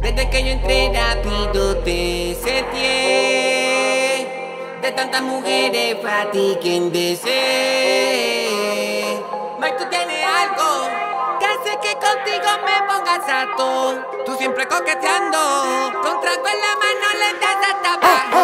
Desde que yo entré rápido te setié. De tantas mujeres para ti quien desee. Mike, tú tienes algo que hace que contigo me pongas harto. Tú siempre coqueteando, con trago en la mano le das hasta abajo.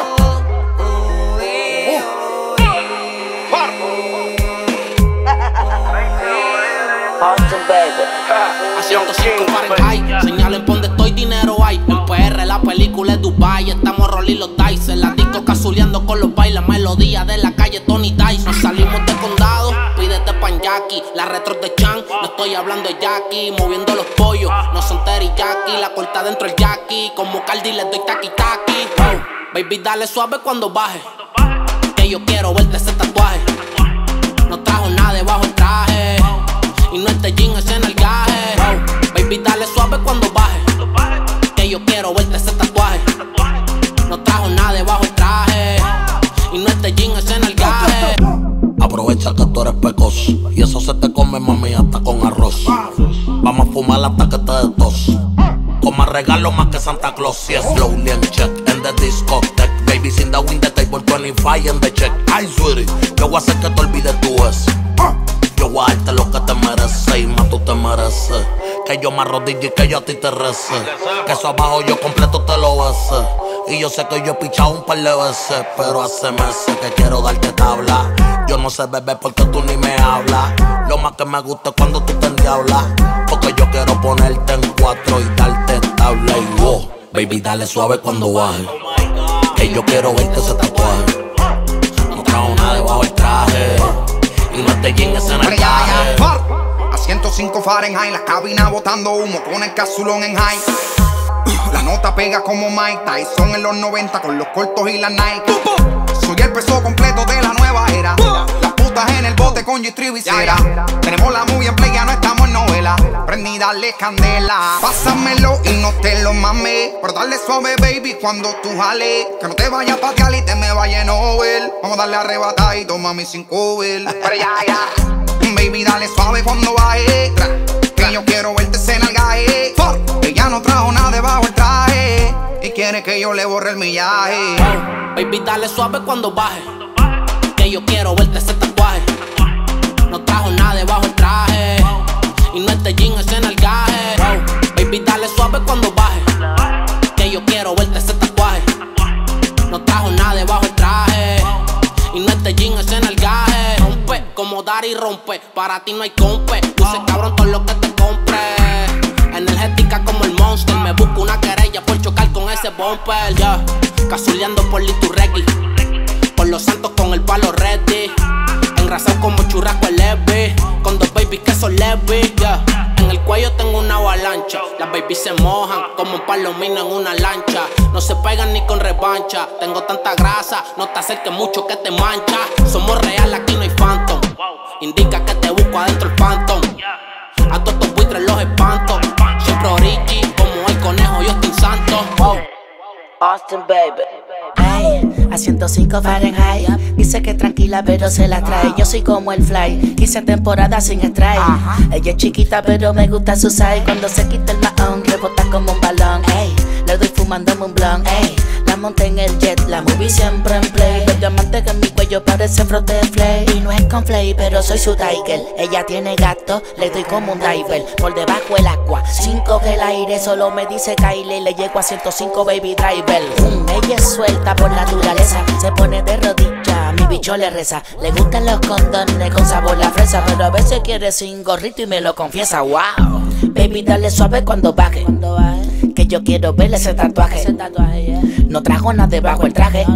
Austin, baby. A 105 Fahrenheit, señalen por donde estoy, dinero hay. En PR la película es Dubai, estamos rolling los dice. En la disco cazuleando con los bailes, melodía de la calle Tony Dice. Nos salimos de condado, pídete pan Jackie. La retro de Chan, no estoy hablando de Jackie. Moviendo los pollos, no son teriyaki. La corta dentro el Jackie, como Cardi le doy taqui taqui. Oh, baby dale suave cuando baje, que yo quiero verte ese tatuaje. No trajo nada debajo el traje, y no este jean, ese nalgaje. Oh, baby, dale suave cuando baje, que yo quiero verte ese tatuaje. No trajo nada debajo el traje, y no este jean, ese nalgaje. Aprovecha que tú eres pecoso, y eso se te come, mami, hasta con arroz. Vamos a fumar hasta que te dé tos. Con más regalo más que Santa Claus. Yes, slowly and check in the discotheque. Babies in the window table, 25 in the check. Ay, sweetie, yo voy a hacer que te olvides tú eso. Yo voy a darte lo que te mereces y más tú te mereces. Que yo me arrodille y que yo a ti te rece. Que eso abajo yo completo te lo bese. Y yo sé que yo he pichado un par de veces, pero hace meses que quiero darte tabla. Yo no sé beber porque tú ni me hablas. Lo más que me gusta es cuando tú te endiablas, porque yo quiero ponerte en cuatro y darte tabla. Y wow, baby dale suave cuando baje, que yo quiero verte ese tatuaje. No trajo nada debajo el traje, y no te llegues en el traje. A 105 Fahrenheit, la cabina botando humo con el casulón en high. La nota pega como Mike Tyson en los 90 con los cortos y las Nike. Soy el peso completo de la nueva era. Las putas en el bote con G-Tree visera. Tenemos la movie en play, ya no estamos en novela. Prendí, dale candela. Pásamelo y no te lo mames, pero dale suave, baby, cuando tú jales. Que no te vayas a patear y te me vaya en over. Vamos a darle arrebatadito, mami, sin cover. Pero ya. Baby, dale suave cuando baje, que yo quiero verte ese nalgaje. Ella no trajo nada debajo el traje y quiere que yo le borre el millaje. Oh, baby, dale suave cuando baje, que yo quiero verte ese tatuaje. No trajo nada debajo el traje, y no este jean, ese nalgaje. Oh, baby, dale suave cuando baje, que yo quiero verte ese tatuaje. No trajo nada debajo el traje, y no este jean, ese nalgaje. Rompe como dar y rompe, para ti no hay compe. Puse cabrón todo lo que te compre. Energética como el Monster, me busco una querella por chocar con ese bumper. Yeah, cazuleando por Liturregui, por los santos con el palo ready. Engrasado como churrasco el Levi, con dos babies que son Levi. Yeah, en el cuello tengo una avalancha, las babies se mojan como un palomino en una lancha. No se pegan ni con revancha, tengo tanta grasa, no te acerques mucho que te mancha. Somos real, aquí no hay phantom, indica que te busco adentro el phantom. A todos estos buitres los espanto, siempre origi, como el conejo yo estoy santo. Oh. Austin, baby. Ay, a 105 Fahrenheit. Dice que tranquila pero se la trae. Yo soy como el fly, 15 temporadas sin strike. Ella es chiquita pero me gusta su size. Cuando se quita el mahón, rebota como un balón. Ey, le doy fumándome un blunt. Ey, la monté en el jet, la movie siempre en play. El diamante que en mi cuello parece frote de flay. Y no es con flay, pero soy su tiger. Ella tiene gato, le doy como un diver. Por debajo el agua, 5 que el aire. Solo me dice Kylie, le llego a 105 baby driver. Ella es suelta por naturaleza, se pone de rodillas, mi bicho le reza. Le gustan los condones con sabor la fresa, pero a veces quiere sin gorrito y me lo confiesa. Wow, baby dale suave cuando baje, que yo quiero ver ese tatuaje. No trajo nada debajo el traje,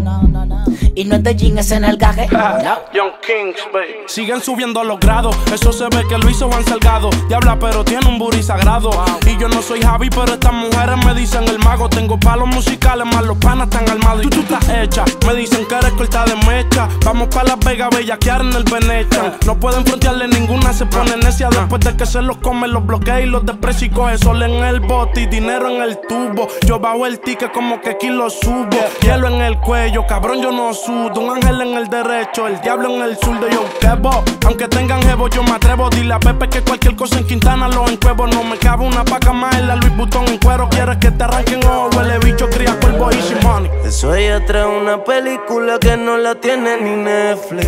y no es de jean, es en el gaje. Young Kings, baby. Siguen subiendo los grados, eso se ve que lo hizo Juan Salgado. Diabla pero tiene un booty sagrado. Y yo no soy Javi pero estas mujeres me dicen el mago. Tengo palos musicales más los panas están armados. Y tú estás hecha, me dicen que eres corta de mecha. Vamos pa' Las Vegas, bellaquear en el Venetian. No pueden frontearle ninguna, se pone necia. Después de que se los come, los bloquea y los desprecia. Y coge sol en el bote y dinero en en el tubo. Yo bajo el ticket como que aquí lo subo. Hielo en el cuello, cabrón, yo no sudo. Un ángel en el derecho, el diablo en el zurdo. Yo quebo, aunque tengan jevo, yo me atrevo. Dile a Pepe que cualquier cosa en Quintana lo encuevo. No me cabe una paca más en la Louis Vuitton en cuero. Quieres que te arranquen ojo, huele bicho, cría cuervo, easy money. Eso ella trae una película que no la tiene ni Netflix.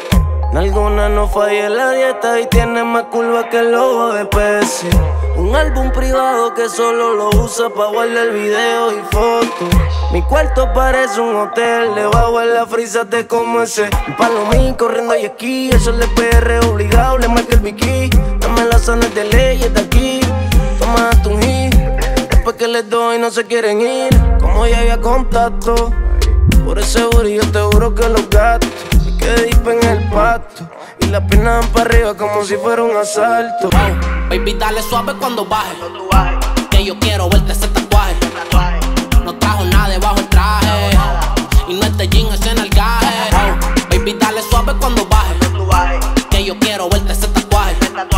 Alguna no falla en la dieta y tiene más curva que el logo de Pepsi. Un álbum privado que solo lo usa pa' guardar videos y fotos. Mi cuarto parece un hotel, debajo en la frisa te como ese un palomín corriendo y aquí. Eso es el PR obligado, le marca el bikini. Dame las zonas de ley, está aquí. Toma tu hit, después que les doy no se quieren ir. Como ya había contacto, por ese booty yo te juro que los gatos me quedé deep en el pasto. Y las piernas van para arriba como si fuera un asalto. Baby, dale suave cuando baje, que yo quiero verte ese tatuaje. No trajo nada debajo el traje, y no este jean, ese nalgaje. Baby, dale suave cuando baje, que yo quiero verte ese tatuaje.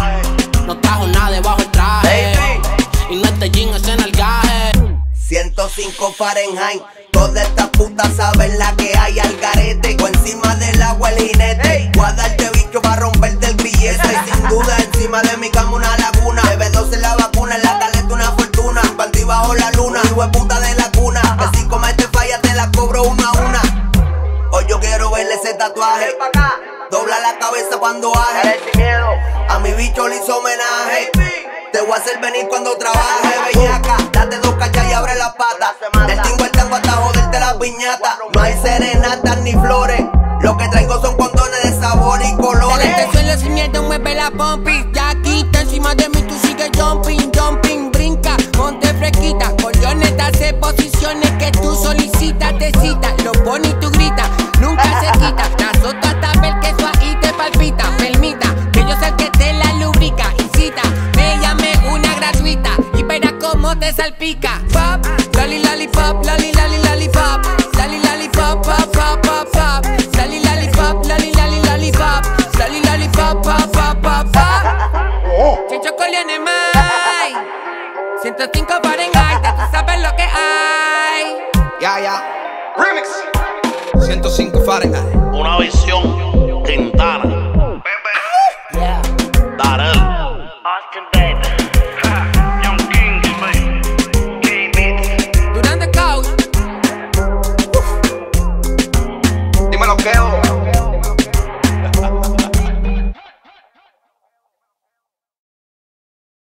No trajo nada debajo el traje, y no este jean, ese nalgaje. 105 Fahrenheit. Todas estas putas saben la que hay al garete. O encima del agua el jinete. Voy a darte bicho para romperte el grillete. Y sin duda encima de mi cama una laguna. BB12 en la vacuna, en la caleta una fortuna. Partí bajo la luna, hijo de puta de la cuna. Que si comete falla te la cobro una a una. Hoy yo quiero verle ese tatuaje. Dobla la cabeza cuando baje. A mi bicho le hizo homenaje. Te voy a hacer venir cuando trabaje, bellaca. Date 2 cachas y abre la pata. Del tingo al tango hasta joderte la piñata. No hay serenatas ni flores. Lo que traigo son condones de sabor y colores. En este suelo sin miedo mueve la pompi. Ya quita encima de mí, tú sigues jumping, jumping. Brinca, ponte fresquita. Colioneta hace posiciones que tú solicitas. Te cita, lo pone y tú gritas. Nunca se quita. La azota hasta ver que eso ahí te palpita. Permita que yo sea el que te la lubrica. Incita, me llame una gratuita y verás cómo te salpica. Pop, loli lollipop, loli loli lollipop. Loli lollipop, pop, pop, pop, pop. Loli lollipop, loli loli lollipop. Loli lollipop, pop, pop, pop, pop. Chencho Corleone Mai. 105 Fahrenheit, ya tú sabes lo que hay. Ya, ya. Remix. 105 Fahrenheit.